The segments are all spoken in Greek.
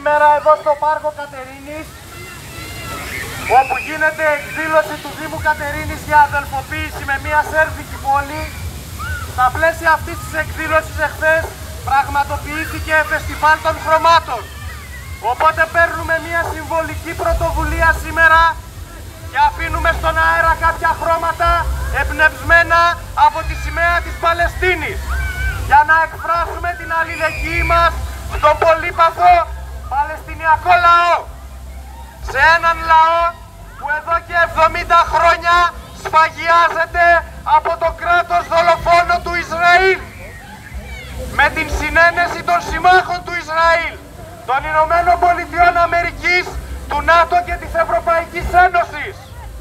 σήμερα εδώ στο Πάρκο Κατερίνης, όπου γίνεται εκδήλωση του Δήμου Κατερίνης για αδελφοποίηση με μια σέρβικη πόλη. Στα πλαίσια αυτής της εκδήλωσης εχθές πραγματοποιήθηκε φεστιβάλ των χρωμάτων. Οπότε παίρνουμε μια συμβολική πρωτοβουλία σήμερα και αφήνουμε στον αέρα κάποια χρώματα εμπνευσμένα από τη σημαία της Παλαιστίνης για να εκφράσουμε την αλληλεγγύη μας στον πολύπαθο Παλαιστινιακό λαό. Σε έναν λαό που εδώ και 70 χρόνια σφαγιάζεται από το κράτος δολοφόνο του Ισραήλ, με την συνένεση των συμμάχων του Ισραήλ, των Ηνωμένων Πολιτειών Αμερικής, του ΝΑΤΟ και της Ευρωπαϊκής Ένωσης.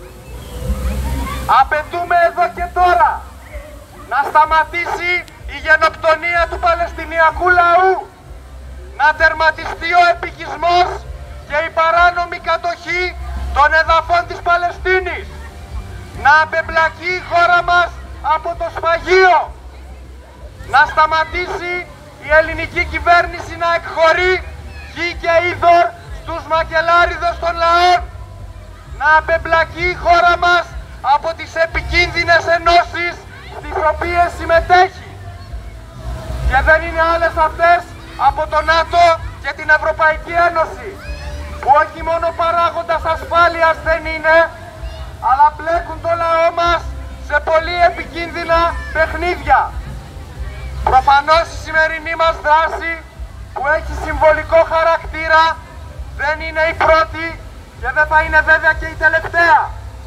Απαιτούμε εδώ και τώρα να σταματήσει η γενοκτονία του Παλαιστινιακού λαού, να τερματιστεί ο επικισμός και η παράνομη κατοχή των εδαφών της Παλαιστίνης, να απεμπλακεί η χώρα μας από το σφαγείο, να σταματήσει η ελληνική κυβέρνηση να εκχωρεί γη και είδωρ στους μακελάριδες των λαών, να απεμπλακεί η χώρα μας από τις επικίνδυνες ενώσεις στις οποίες συμμετέχει. Και δεν είναι άλλες αυτές από το ΝΑΤΟ και την Ευρωπαϊκή Ένωση, που όχι μόνο παράγοντας ασφάλειας δεν είναι, αλλά μπλέκουν το λαό μας σε πολύ επικίνδυνα παιχνίδια. Προφανώς η σημερινή μας δράση, που έχει συμβολικό χαρακτήρα, δεν είναι η πρώτη και δεν θα είναι βέβαια και η τελευταία.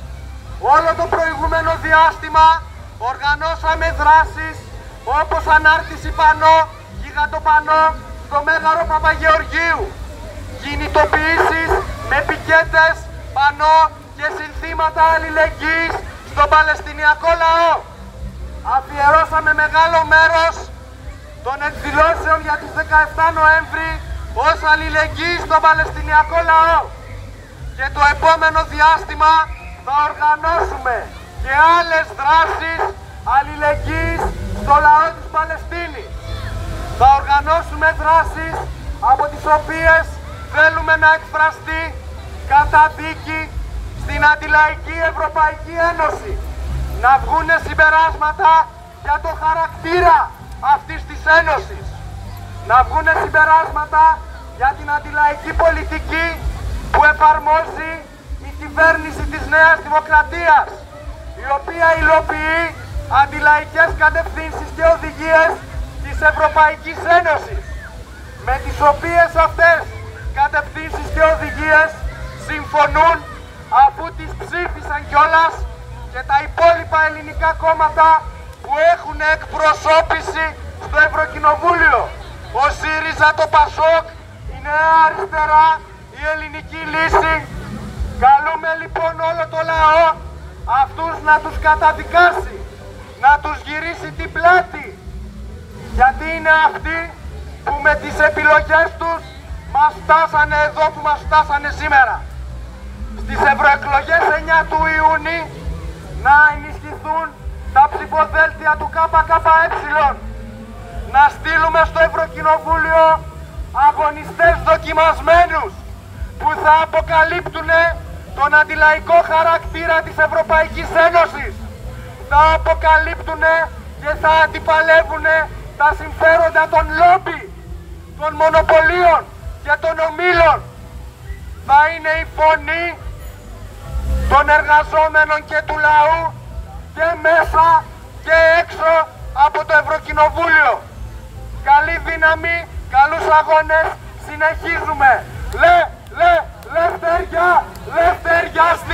Όλο το προηγούμενο διάστημα οργανώσαμε δράσεις όπως ανάρτηση πανό, γιγαντοπανό στο Μέγαρο Παπαγεωργίου, κινητοποιήσεις με πικέτες, πανό και συνθήματα αλληλεγγύης στον Παλαιστινιακό λαό. Αφιερώσαμε μεγάλο μέρος των εκδηλώσεων για τις 17 Νοέμβρη ως αλληλεγγύη στον Παλαιστινιακό λαό. Και το επόμενο διάστημα θα οργανώσουμε και άλλες δράσεις αλληλεγγύης στο λαό της Παλαιστίνης. Θα οργανώσουμε δράσεις από τις οποίες θέλουμε να εκφραστεί καταδίκη στην αντιλαϊκή Ευρωπαϊκή Ένωση, να βγούνε συμπεράσματα για το χαρακτήρα αυτής της Ένωσης, να βγούνε συμπεράσματα για την αντιλαϊκή πολιτική που εφαρμόζει η κυβέρνηση της Νέας Δημοκρατίας, η οποία υλοποιεί αντιλαϊκές κατευθύνσεις και οδηγίες της Ευρωπαϊκής Ένωσης, με τις οποίες αυτές κατευθύνσεις και οδηγίες συμφωνούν, αφού τις ψήφισαν κιόλας και τα υπόλοιπα ελληνικά κόμματα που έχουν εκπροσώπηση στο Ευρωκοινοβούλιο. Ο ΣΥΡΙΖΑ, το ΠΑΣΟΚ, η Νέα Αριστερά, η Ελληνική Λύση. Καλούμε λοιπόν όλο το λαό αυτούς να τους καταδικάσει, να τους γυρίσει την πλάτη, γιατί είναι αυτοί που με τις επιλογές τους μας φτάσανε εδώ που μας φτάσανε σήμερα. Στις ευρωεκλογές 9 του Ιούνιου να ενισχυθούν τα ψηφοδέλτια του ΚΚΕ, να στείλουμε στο Ευρωκοινοβούλιο αγωνιστές δοκιμασμένους που θα αποκαλύπτουν τον αντιλαϊκό χαρακτήρα της Ευρωπαϊκής Ένωσης, θα αποκαλύπτουν και θα αντιπαλεύουν τα συμφέροντα των λόμπι, των μονοπωλίων και των ομίλων. Θα είναι η φωνή των εργαζόμενων και του λαού και μέσα και έξω από το Ευρωκοινοβούλιο. Καλή δύναμη, καλούς αγώνες, συνεχίζουμε. Λευτεριά, λευτεριά